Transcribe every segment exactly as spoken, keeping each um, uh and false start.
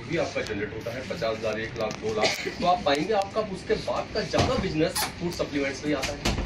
भी आपका जनरेट होता है पचास हजार एक लाख दो लाख, तो आप पाएंगे आपका उसके बाद का ज्यादा बिजनेस फूड सप्लीमेंट्स में आता है।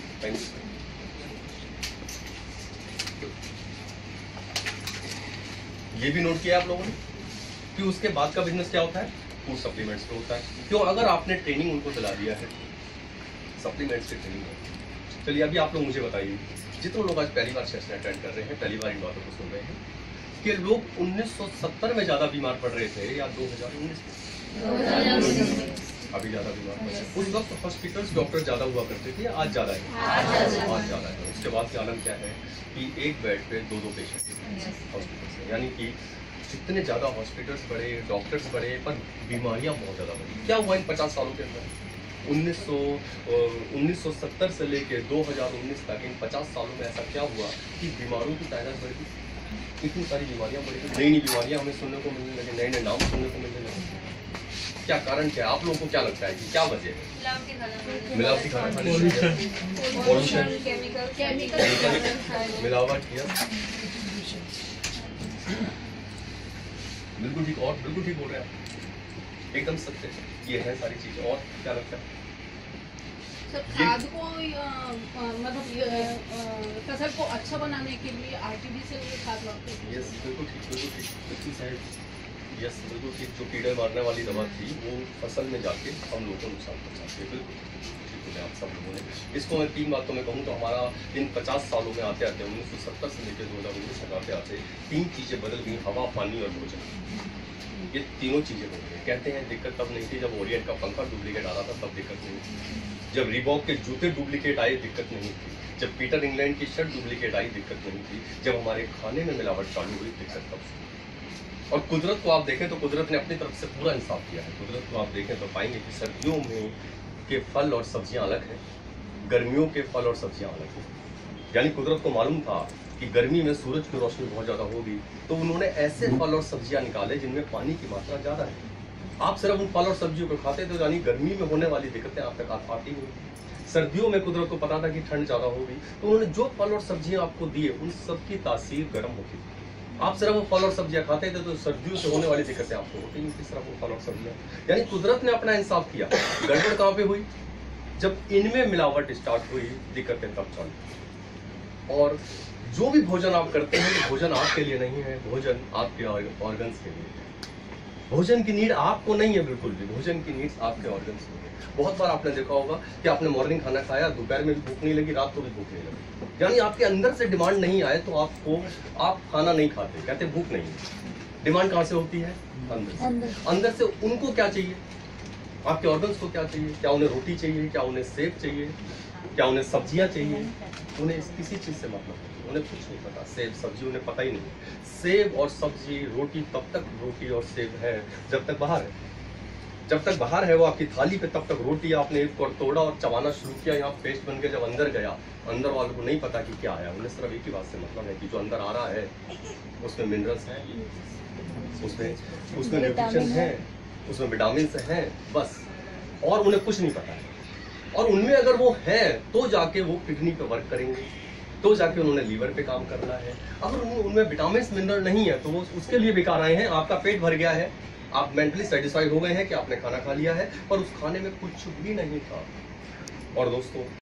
ये भी नोट किया आप लोगों ने कि उसके बाद का बिजनेस क्या होता है, फूड सप्लीमेंट्स में होता है। क्यों? अगर आपने ट्रेनिंग उनको दिला दिया है सप्लीमेंट्स की ट्रेनिंग। चलिए अभी आप लोग मुझे बताइए, जितने लोग आज पहली बार सेशन अटेंड कर रहे हैं, पहली बार इन बातों को सुन रहे हैं, कि लोग उन्नीस सौ सत्तर में ज्यादा बीमार पड़ रहे थे या दो हज़ार उन्नीस में अभी ज्यादा बीमार पड़ रहे? उस वक्त हॉस्पिटल्स डॉक्टर ज्यादा हुआ करते थे, आज ज्यादा है? आज ज्यादा है। उसके बाद के आलम क्या है कि एक बेड पे दो दो पेशेंट हॉस्पिटल से, यानी कि जितने ज्यादा हॉस्पिटल्स बढ़े, डॉक्टर्स बढ़े, पर बीमारियां बहुत ज्यादा बढ़ी। क्या हुआ इन पचास सालों के अंदर? उन्नीस सौ उन्नीस सौ सत्तर से लेके दो हज़ार उन्नीस तक इन पचास सालों में ऐसा क्या हुआ कि बीमारों की तादाद बढ़ गई, इतनी सारी बीमारियां बढ़ गई, नई नई बीमारियां हमें सुनने को मिलने लगे, नए नए नाम सुनने को मिलने लगे। क्या कारण क्या है? आप लोगों को क्या लगता है कि क्या वजह है? मिलावटी खाना खाने, पॉल्यूशन, मिलावट किया, बिल्कुल ठीक, और बिल्कुल ठीक बोल रहे हैं आप, एकदम सत्य। ये है सारी चीजें। और क्या लगता है? सर खाद को मतलब फसल को अच्छा बनाने के लिए आर्टिफिशियल खाद लगते हैं। यस बिल्कुल ठीक, बिल्कुल ठीक, बिल्कुल सही। यस बिल्कुल ठीक। जो कीड़े मारने वाली दवा थी वो फसल में जाके हम लोगों को नुकसान पहुंचाती है। बिल्कुल ठीक बोले आप सब लोगों ने। इसको मैं तीन बातों में कहूँ तो हमारा इन पचास सालों में आते आते उन्नीस सौ सत्तर से लेकर दो हज़ार उन्नीस तक आते आते तीन चीजें बदल गई, हवा, पानी और भोजन। ये तीनों चीजें हो गई। कहते हैं दिक्कत तब नहीं थी जब ओरिएंट का पंखा डुप्लीकेट आ रहा था, तब दिक्कत नहीं थी। जब रीबॉक के जूते डुप्लीकेट आए, दिक्कत नहीं थी। जब पीटर इंग्लैंड की शर्ट डुप्लीकेट आई, दिक्कत नहीं थी। जब हमारे खाने में मिलावट चालू हुई, दिक्कत तब शुरू। और कुदरत को आप देखें तो कुदरत ने अपनी तरफ से पूरा इंसाफ किया है। कुदरत को आप देखें तो पाएंगे कि सर्दियों में के फल और सब्जियां अलग हैं, गर्मियों के फल और सब्जियां अलग हैं। यानी कुदरत को मालूम था कि गर्मी में सूरज की रोशनी बहुत ज्यादा होगी, तो उन्होंने ऐसे फल और सब्जियां निकाले जिनमें पानी की मात्रा ज्यादा है। आप सिर्फ उन फल और सब्जियों को खाते थे, यानी गर्मी में होने वाली दिक्कतें आप तक आती नहीं। सर्दियों में कुदरत को पता था कि ठंड ज्यादा होगी, तो उन्होंने जो फल और सब्जियां आपको दिए उन सबकी तासीर गर्म होती थी। आप सिर्फ वो फल और सब्जियां खाते थे तो सर्दियों से होने वाली दिक्कतें आपको होती नहीं थी, सिर्फ वो फल और सब्जियां। यानी कुदरत ने अपना इंसाफ किया। गड़बड़ कहाँ पे हुई? जब इनमें मिलावट स्टार्ट हुई, दिक्कतें तब चालू। और जो भी भोजन आप करते हैं, भोजन आपके लिए नहीं है, भोजन आपके ऑर्गन्स के लिए है। भोजन की नीड आपको नहीं है, बिल्कुल भी। भोजन की नीड्स आपके ऑर्गन्स में है। बहुत बार आपने देखा होगा कि आपने मॉर्निंग खाना खाया, दोपहर में भी भूख नहीं लगी, रात को भी भूख नहीं लगी, यानी आपके अंदर से डिमांड नहीं आए तो आपको आप खाना नहीं खाते, कहते भूख नहीं है। डिमांड कहाँ से होती है? अंदर से। अंदर से उनको क्या चाहिए? आपके ऑर्गन्स को क्या चाहिए? क्या उन्हें रोटी चाहिए? क्या उन्हें सेब चाहिए? क्या उन्हें सब्जियां चाहिए? उन्हें इस किसी चीज से मतलब नहीं, उन्हें कुछ नहीं पता। सेब सब्जी उन्हें पता ही नहीं। सेब और सब्जी, रोटी तब तक रोटी और सेब है जब तक बाहर है। जब तक बाहर है वो आपकी थाली पे, तब तक रोटी आपने एक और तोड़ा और चबाना शुरू किया, यहाँ पेस्ट बन के जब अंदर गया, अंदर वालों को नहीं पता कि क्या आया। उन्हें सिर्फ एक ही बात से मतलब है कि जो अंदर आ रहा है उसमें मिनरल्स हैं, उसमें उसमें न्यूट्रिशन है, उसमें विटामिन हैं, बस। और उन्हें कुछ नहीं पता है। और उनमें अगर वो है तो जाके वो किडनी पे वर्क करेंगे, तो जाके उन्होंने लीवर पे काम करना है। अगर उनमें विटामिन मिनरल नहीं है तो वो उसके लिए बेकार आए हैं। आपका पेट भर गया है, आप मेंटली सेटिस्फाइड हो गए हैं कि आपने खाना खा लिया है, पर उस खाने में कुछ भी नहीं था। और दोस्तों